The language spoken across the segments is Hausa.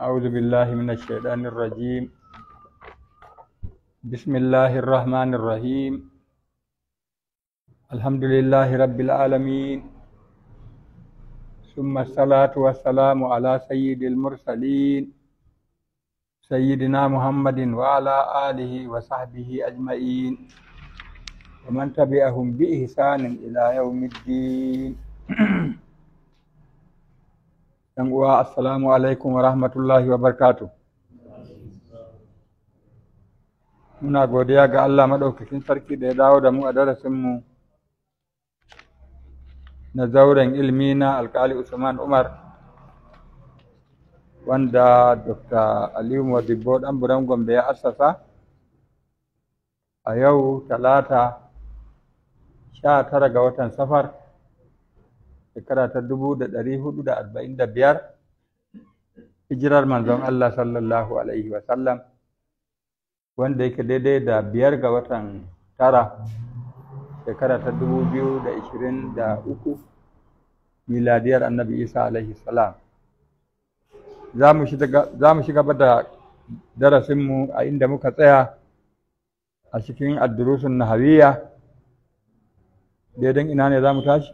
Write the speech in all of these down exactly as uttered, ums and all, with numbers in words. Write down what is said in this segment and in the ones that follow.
أعوذ بالله من الشيطان الرجيم. بسم الله الرحمن الرحيم. الحمد لله رب العالمين، ثم الصلاة والسلام على سيد المرسلين سيدنا محمد وعلى آله وصحبه أجمعين ومن تبعهم بإحسان إلى يوم الدين. Assalamu alaikum wa rahmatullahi wa barakatuh. Muna godiya ga Allah maɗaukakin sarki da ya dawo da mu a darasinmu na zauren ilmi na Alƙali Usman Umar, wanda Dokta Aliyu Modibbo ɗan Buran Gombe ya assasa a yau Talata sha tara ga watan Safar shekara ta dubu da ɗari hudu da arba'in da biyar hijirar manzon Allah sallallahu alaihi wasallam, wanda yake daidai da biyar ga watan tara shekara ta dubu biyu da ishirin da uku miladiyar annabi Isa alaihi salam. Za mu shiga da darasinmu a inda muka tsaya a cikin addurusun nahawiyya. Daidan ina ne za mu tashi?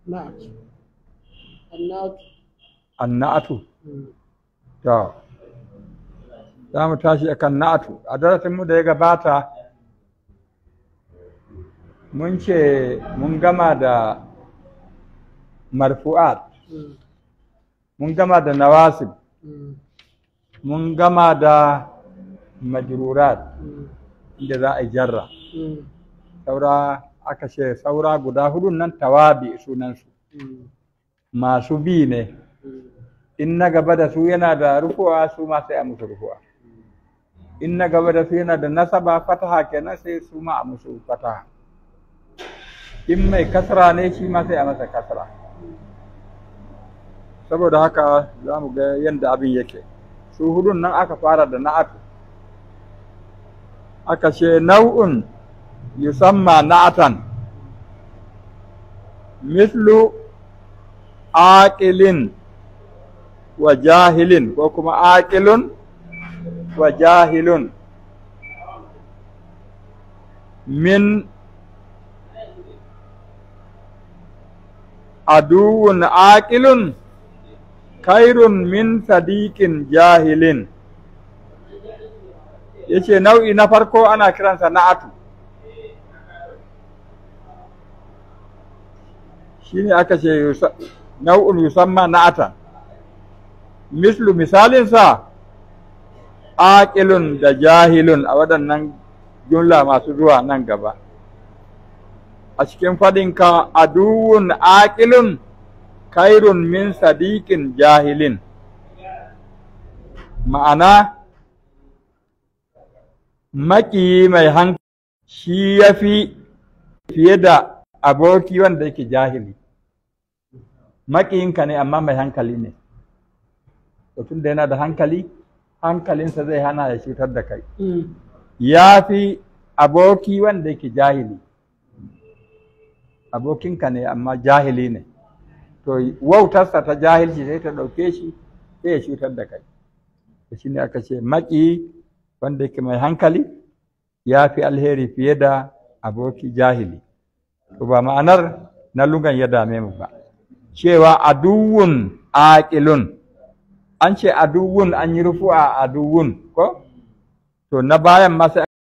Annatu. To, za mu tashi akan na'atu. A darasinmu da ya gabata mun ce mun gama da marfu'at, mun gama da nawasib, mun gama da majrurat inda za a yi jarra. Saura aka ce saura guda hudun nan tawabi sunansu, masu bi ne, in na gaba da su yana da rufuwa su ma sai a musu rufuwa, in na gaba da su yana da nasaba fataha kenan sai su ma a musu fataha, in mai kasra ne shi ma sai a masa kasra. Saboda haka za mu ga yadda abin yake. Su hudun nan aka fara da na'atu, aka ce nau'un yusamma na'atan mislu aqilin wa jahilin, ko kuma aqilun wa jahilun min aduwwun aqilun khairun min sadiqin jahilin. Yace nau'i na farko ana kiransa na'atu, shine aka ce nau'un yusamma na'atan, mislu misalinsa aqilun da jahilun a waɗannan jumla masu zuwa nan gaba. A cikin faɗinka aduwwun aqilun khairun min sadiqin jahilin, ma'ana maƙiyi mai hankali shi ya fi fiye da aboki wanda yake jahili. Maƙiyinka ne amma mai hankali ne, tun da yana da hankali, hankalinsa zai hana ya cutar da kai. Ya fi aboki wanda yake jahili. Abokinka ne amma jahili ne, to wautarsa ta jahilci sai ta ɗauke shi sai ya cutar da kai. Shi ne aka ce maƙiyi wanda yake mai hankali ya fi alheri fiye da aboki jahili. To ba ma'anar na lugan ya dame mu ba, cewa aduwwun aqilun, an ce aduwwun an yi rufu'a aduwwun ko, to na bayan ma sai